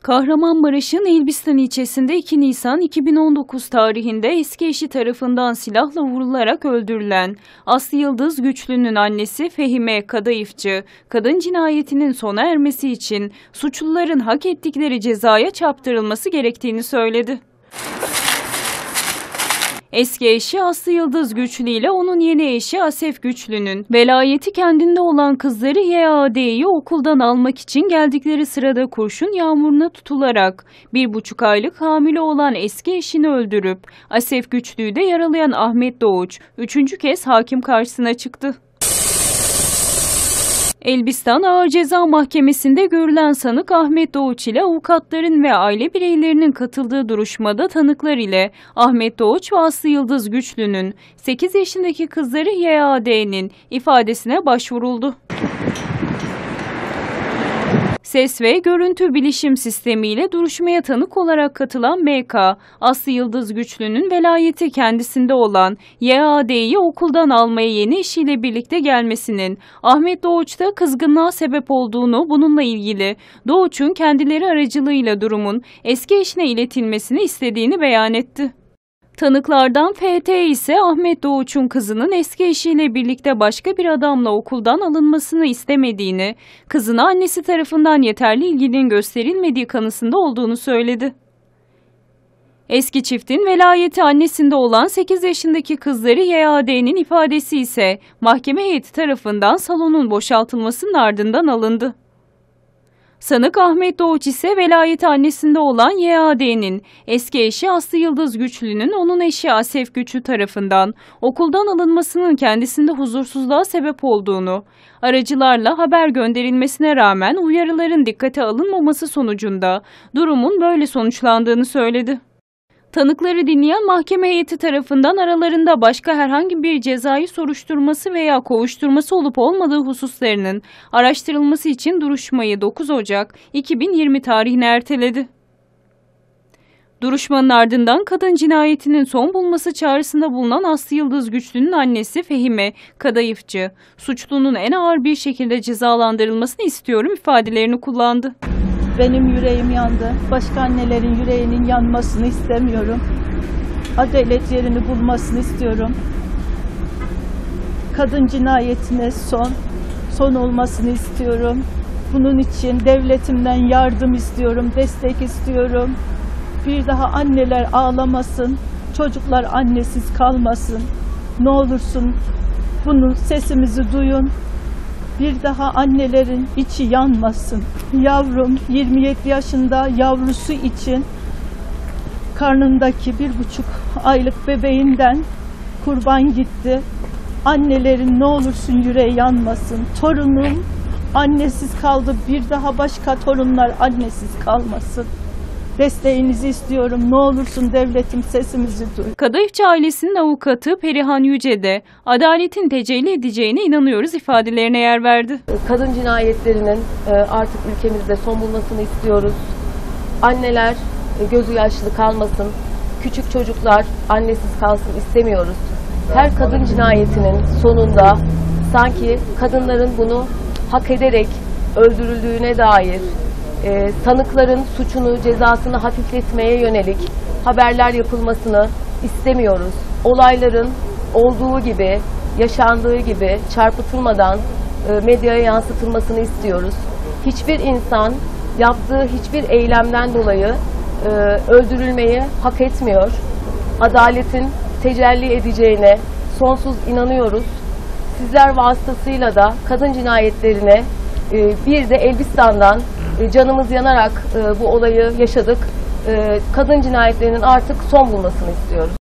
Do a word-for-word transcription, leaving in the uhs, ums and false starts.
Kahramanmaraş'ın Elbistan ilçesinde iki Nisan iki bin on dokuz tarihinde eski eşi tarafından silahla vurularak öldürülen Aslı Yıldız Güçlü'nün annesi Fehime Kadayıfçı, kadın cinayetinin sona ermesi için suçluların hak ettikleri cezaya çarptırılması gerektiğini söyledi. Eski eşi Aslı Yıldız Güçlü ile onun yeni eşi Asef Güçlü'nün velayeti kendinde olan kızları Y A D'yi okuldan almak için geldikleri sırada kurşun yağmuruna tutularak bir buçuk aylık hamile olan eski eşini öldürüp Asef Güçlü'yü de yaralayan Ahmet Doğuç üçüncü kez hakim karşısına çıktı. Elbistan Ağır Ceza Mahkemesi'nde görülen sanık Ahmet Doğuç ile avukatların ve aile bireylerinin katıldığı duruşmada tanıklar ile Ahmet Doğuç ve Aslı Yıldız Güçlü'nün sekiz yaşındaki kızları Y A D'nin ifadesine başvuruldu. Ses ve görüntü bilişim sistemiyle duruşmaya tanık olarak katılan M K, Aslı Yıldız Güçlü'nün velayeti kendisinde olan Y A D'yi okuldan almaya yeni eşiyle birlikte gelmesinin Ahmet Doğuç'ta kızgınlığa sebep olduğunu, bununla ilgili Doğuç'un kendileri aracılığıyla durumun eski eşine iletilmesini istediğini beyan etti. Tanıklardan F T ise Ahmet Doğuç'un kızının eski eşiyle birlikte başka bir adamla okuldan alınmasını istemediğini, kızına annesi tarafından yeterli ilginin gösterilmediği kanısında olduğunu söyledi. Eski çiftin velayeti annesinde olan sekiz yaşındaki kızları Y A D'nin ifadesi ise mahkeme heyeti tarafından salonun boşaltılmasının ardından alındı. Sanık Ahmet Doğuç ise velayeti annesinde olan Y A D'nin eski eşi Aslı Yıldız Güçlü'nün onun eşi Asef Güçlü tarafından okuldan alınmasının kendisinde huzursuzluğa sebep olduğunu, aracılarla haber gönderilmesine rağmen uyarıların dikkate alınmaması sonucunda durumun böyle sonuçlandığını söyledi. Tanıkları dinleyen mahkeme heyeti tarafından aralarında başka herhangi bir cezai soruşturması veya kovuşturması olup olmadığı hususlarının araştırılması için duruşmayı dokuz Ocak iki bin yirmi tarihine erteledi. Duruşmanın ardından kadın cinayetinin son bulması çağrısında bulunan Aslı Yıldız Güçlü'nün annesi Fehime Kadayıfçı, suçlunun en ağır bir şekilde cezalandırılmasını istiyorum ifadelerini kullandı. Benim yüreğim yandı. Başka annelerin yüreğinin yanmasını istemiyorum. Adalet yerini bulmasını istiyorum. Kadın cinayetine son, son olmasını istiyorum. Bunun için devletimden yardım istiyorum, destek istiyorum. Bir daha anneler ağlamasın, çocuklar annesiz kalmasın. Ne olursun bunu sesimizi duyun. Bir daha annelerin içi yanmasın. Yavrum yirmi yedi yaşında yavrusu için karnındaki bir buçuk aylık bebeğinden kurban gitti. Annelerin ne olursun yüreği yanmasın. Torunum annesiz kaldı. Bir daha başka torunlar annesiz kalmasın. Desteğinizi istiyorum. Ne olursun devletim sesimizi duy. Kadayıfçı ailesinin avukatı Perihan Yüce de adaletin tecelli edeceğine inanıyoruz ifadelerine yer verdi. Kadın cinayetlerinin artık ülkemizde son bulmasını istiyoruz. Anneler gözü yaşlı kalmasın. Küçük çocuklar annesiz kalsın istemiyoruz. Her kadın cinayetinin sonunda sanki kadınların bunu hak ederek öldürüldüğüne dair E, tanıkların suçunu, cezasını hafifletmeye yönelik haberler yapılmasını istemiyoruz. Olayların olduğu gibi, yaşandığı gibi çarpıtılmadan e, medyaya yansıtılmasını istiyoruz. Hiçbir insan yaptığı hiçbir eylemden dolayı e, öldürülmeyi hak etmiyor. Adaletin tecelli edeceğine sonsuz inanıyoruz. Sizler vasıtasıyla da kadın cinayetlerine e, bir de Elbistan'dan canımız yanarak bu olayı yaşadık. Kadın cinayetlerinin artık son bulmasını istiyoruz.